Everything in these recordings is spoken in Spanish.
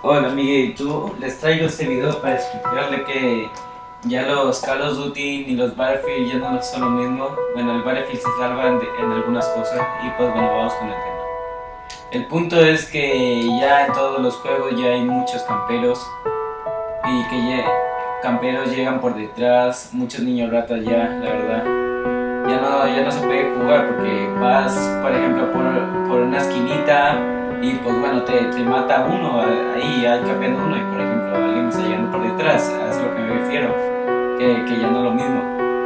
Hola amiguito, les traigo este video para explicarle que ya los Call of Duty ni los Battlefield ya no son lo mismo. Bueno, el Battlefield se salva en algunas cosas y pues bueno, vamos con el tema. El punto es que ya en todos los juegos ya hay muchos camperos y que ya camperos llegan por detrás, muchos niños ratas ya, la verdad. Ya no se puede jugar porque vas, por ejemplo, por una esquinita y pues bueno, te mata uno, ahí hay campeando uno y por ejemplo alguien me está llegando por detrás, a eso es lo que me refiero, que ya no es lo mismo.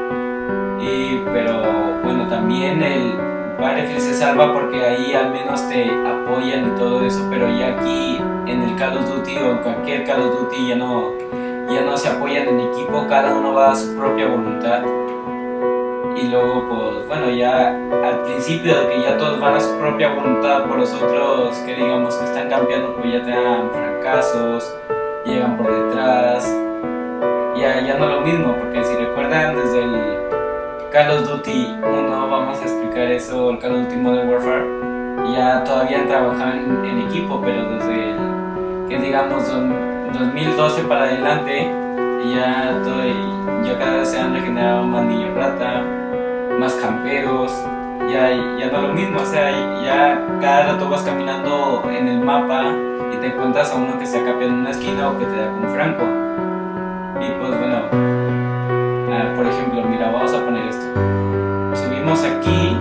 Pero bueno, también el Battlefield se salva porque ahí al menos te apoyan y todo eso, pero ya aquí en el Call of Duty o en cualquier Call of Duty ya no se apoyan en equipo, cada uno va a su propia voluntad. Y luego pues bueno, ya al principio de que ya todos van a su propia voluntad, por los otros que digamos que están campeando pues ya te dan fracasos, llegan por detrás, ya no es lo mismo, porque si recuerdan desde el Call of Duty 1, vamos a explicar eso, el Call of Duty Modern Warfare, ya todavía trabajaban en equipo, pero desde el que digamos 2012 para adelante ya cada vez se han regenerado más niños rata, más camperos, ya no es lo mismo, o sea, ya cada rato vas caminando en el mapa y te encuentras a uno que está campeando en una esquina o que te da con franco. Y pues bueno, por ejemplo, mira, vamos a poner esto. Subimos aquí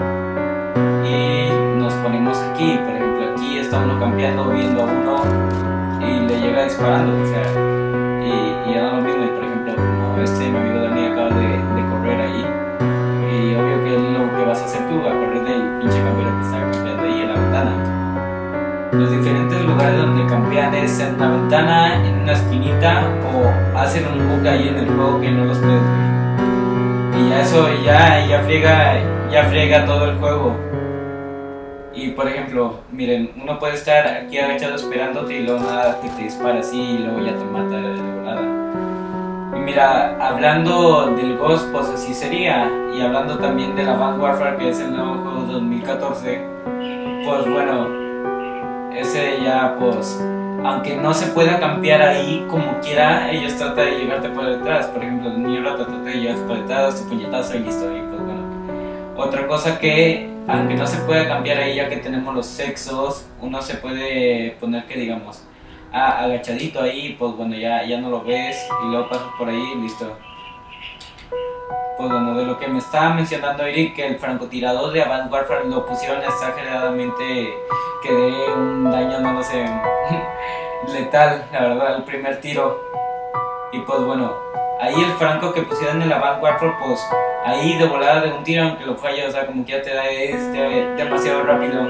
y nos ponemos aquí, por ejemplo, aquí está uno campeando, viendo a uno y le llega disparando, o sea, y ya no es lo mismo. Y por ejemplo, como mi amigo Dani acaba de correr ahí, y obvio que lo que vas a hacer tú, a correr del pinche campero que está campeando ahí en la ventana. Los diferentes lugares donde campean es en una ventana, en una esquinita, o hacen un bug ahí en el juego que no los puedes ver. Y ya eso ya friega todo el juego. Y por ejemplo, miren, uno puede estar aquí agachado esperándote y luego nada que te dispara así y luego ya te mata de volada. Y mira, hablando del Ghost, pues así sería. Y hablando también de la Advanced Warfare, que es el nuevo juego de 2014, pues bueno, ese ya pues, aunque no se pueda campear ahí como quiera, ellos tratan de llegarte por detrás. Por ejemplo, el niño rata trata de llegarte por detrás, tu puñetazo y listo. Y pues bueno, otra cosa que, aunque no se pueda cambiar ahí ya que tenemos los sexos, uno se puede poner que digamos agachadito ahí, pues bueno, ya no lo ves y luego pasas por ahí y listo. Pues bueno, de lo que me estaba mencionando Eric, que el francotirador de Advanced Warfare lo pusieron exageradamente, que dé un daño, no lo sé, letal, la verdad, el primer tiro. Y pues bueno, ahí el franco que pusieron en el Advanced Warfare, pues ahí de volada de un tiro, aunque lo falla, o sea, como que ya te da demasiado rápido.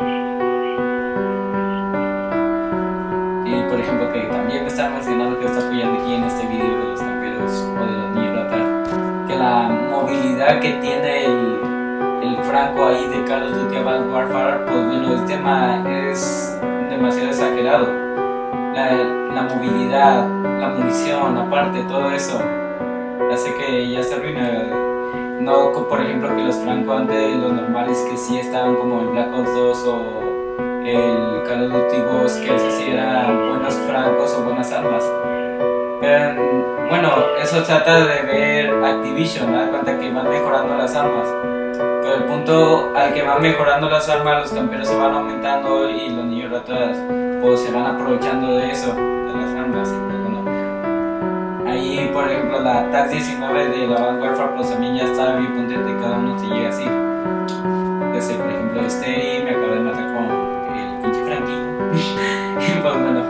Y por ejemplo, que también me estaba mencionando que está apoyando aquí en este video de los camperos o de los niños rata, que la movilidad que tiene el franco ahí de Call of Duty Advanced Warfare, pues bueno, el tema es demasiado exagerado. La movilidad, la munición, aparte, todo eso hace que ya se arruina. No, por ejemplo, que los francos antes, los normales que sí estaban como el Black Ops 2 o el Call of Duty Ghost, que esos sí eran buenos francos o buenas armas. Pero bueno, eso trata de ver Activision, me da cuenta que van mejorando las armas. Pero el punto al que van mejorando las armas, los camperos se van aumentando y los niños ratas pues se van aprovechando de eso, de las armas. Y pues bueno, ahí por ejemplo la TAC 19 de la Advanced Warfare pues también ya está bien potente, cada uno te llega así. Entonces por ejemplo me acaba de matar con el pinche Frankie. Y pues bueno,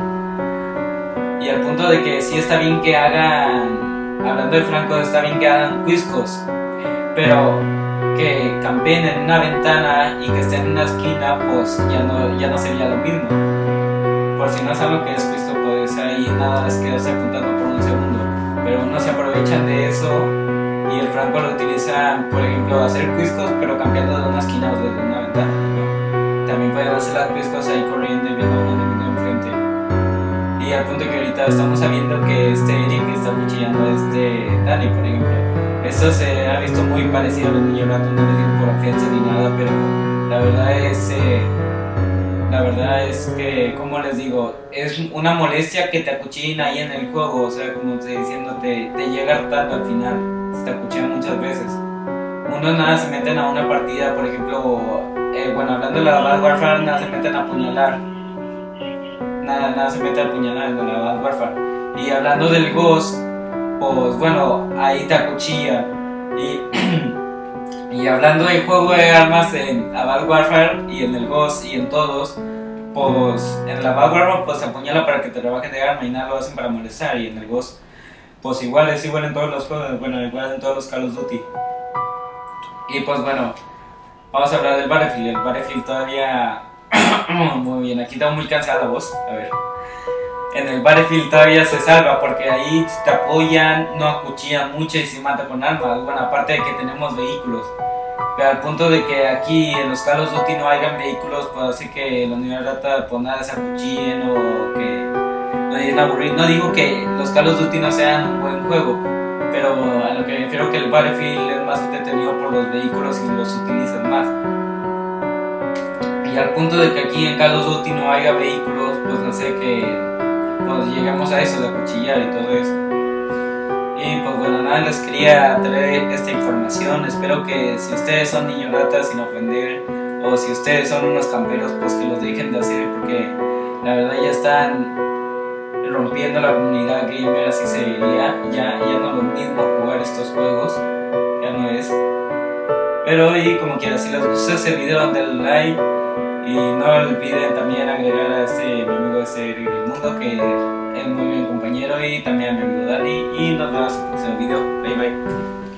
y al punto de que sí está bien que hagan, hablando de francos, está bien que hagan cuiscos, pero que campeen en una ventana y que estén en una esquina, pues ya no sería lo mismo. Por si no saben lo que es cuisco, pues ahí nada es quedarse apuntando por un segundo, pero uno se aprovechan de eso y el franco lo utiliza, por ejemplo, hacer cuiscos, pero cambiando de una esquina o desde una ventana, ¿no? También pueden hacer las cuiscos ahí corriendo y viendo a uno enemigo enfrente. Y al punto que ahorita estamos sabiendo que Eric está cuchillando a Dani, por ejemplo. Eso se ha visto muy parecido a los niños ratos, no les digo por ofensa ni nada, pero la verdad es La verdad es que, como les digo, es una molestia que te acuchillen ahí en el juego, o sea, como estoy diciendo, te llega hartando al final, se te acuchillan muchas veces. Unos nada se meten a una partida, por ejemplo, bueno, hablando de la Advanced Warfare, nada se meten a apuñalar, nada se mete a apuñalar en la Advanced Warfare. Y hablando del Ghost, pues bueno, ahí te acuchilla. Y hablando del juego de armas en Advanced Warfare y en el Ghost y en todos, pues en la Advanced Warfare pues te apuñala para que te rebajen de arma y nada lo hacen para molestar, y en el Ghost pues igual es igual en todos los juegos, bueno, igual en todos los Call of Duty. Y pues bueno, vamos a hablar del Battlefield. El Battlefield todavía muy bien, aquí está muy cansada la voz, a ver. En el Battlefield todavía se salva porque ahí te apoyan, no acuchillan mucho y se mata con armas. Bueno, aparte de que tenemos vehículos. Pero al punto de que aquí en los Call of Duty no hayan vehículos, pues así que los niños rata pues nada se acuchillen o que no lleguen a aburrir. No digo que los Call of Duty no sean un buen juego, pero a lo que me refiero que el Battlefield es más entretenido por los vehículos y los utilizan más. Y al punto de que aquí en Call of Duty no haya vehículos, pues no sé que pues llegamos a eso de acuchillar y todo eso. Y pues bueno, nada, les quería traer esta información. Espero que si ustedes son niños ratas, sin ofender, o si ustedes son unos camperos, pues que los dejen de hacer, porque la verdad ya están rompiendo la comunidad gamer, así se diría. Ya no es lo mismo jugar estos juegos, ya no es. Pero y como quiera, si les gustó ese video, denle like. Y no olviden también agregar a mi amigo Mundo, que es muy buen compañero, y también a mi amigo Dani. Y nos vemos en el próximo video. Bye bye.